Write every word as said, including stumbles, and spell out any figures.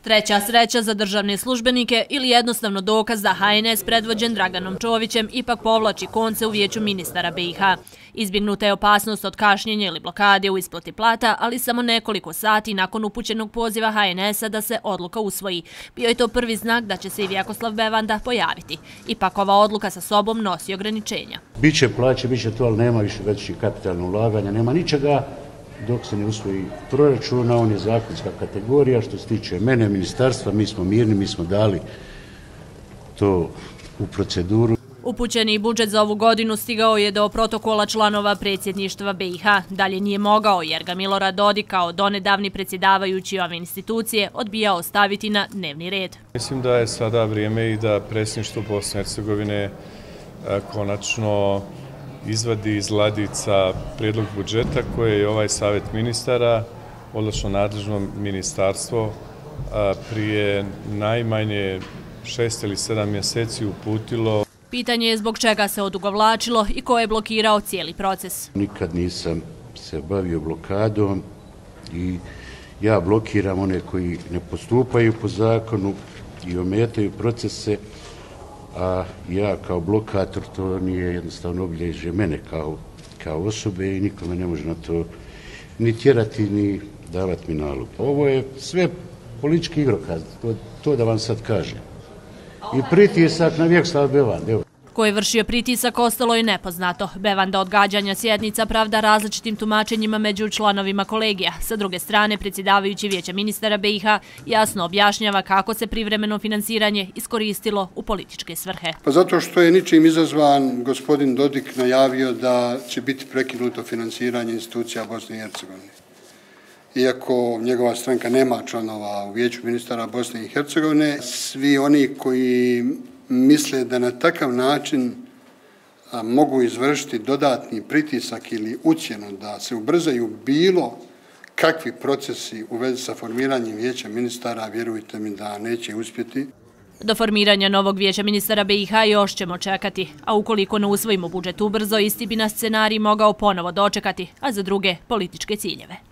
Treća sreća za državne službenike ili jednostavno dokaz da H N S predvođen Draganom Čovićem ipak povlači konce u vijeću ministara B i H. Izbjegnuta je opasnost od kašnjenja ili blokade u isplati plata, ali samo nekoliko sati nakon upućenog poziva H N S-a da se odluka usvoji. Bio je to prvi znak da će se i Vjekoslav Bevanda pojaviti. Ipak ova odluka sa sobom nosi ograničenja. Biće plaće, biće to, ali nema više većih kapitalnih ulaganja, nema ničega. Dok se ne usvoji proračuna, on je zakonska kategorija. Što se tiče mene, ministarstva, mi smo mirni, mi smo dali to u proceduru. Upućeni budžet za ovu godinu stigao je do protokola članova predsjedništva B i H. Dalje nije mogao jer ga Milorad Dodik kao donedavni predsjedavajući ove institucije odbijao staviti na dnevni red. Mislim da je sada vrijeme i da predsjedništvo Bosne i Hercegovine konačno izvadi iz ladica prijedlog budžeta koje je ovaj savjet ministara, odnosno nadležno ministarstvo, prije najmanje šest ili sedam mjeseci uputilo. Pitanje je zbog čega se odugovlačilo i ko je blokirao cijeli proces. Nikad nisam se bavio blokadom i ja blokiram one koji ne postupaju po zakonu i ometaju procese, a ja kao blokator, to nije jednostavno obilježje mene kao, kao osobe i niko me ne može na to ni tjerati ni davati mi nalog. Ovo je sve politički igrokaz, to, to da vam sad kažem. I pritisak na Vjekoslava Bevanda. Ko je vršio pritisak ostalo je nepoznato. Bevanda odgađanja sjednica pravda različitim tumačenjima među članovima kolegija. Sa druge strane, predsjedavajući vijeća ministara B i H jasno objašnjava kako se privremeno finansiranje iskoristilo u političke svrhe. Pa zato što je ničim izazvan gospodin Dodik najavio da će biti prekinuto finansiranje institucija Bosne i Hercegovine. Iako njegova stranka nema članova u vijeću ministara Bosne i Hercegovine, svi oni koji misle da na takav način a, mogu izvršiti dodatni pritisak ili ucjenu da se ubrzaju bilo kakvi procesi u vezi sa formiranjem vijeća ministara, vjerujte mi da neće uspjeti. Do formiranja novog vijeća ministara B i H još ćemo čekati, a ukoliko ne usvojimo budžet ubrzo, isti bi nas scenarij mogao ponovo dočekati, a za druge političke ciljeve.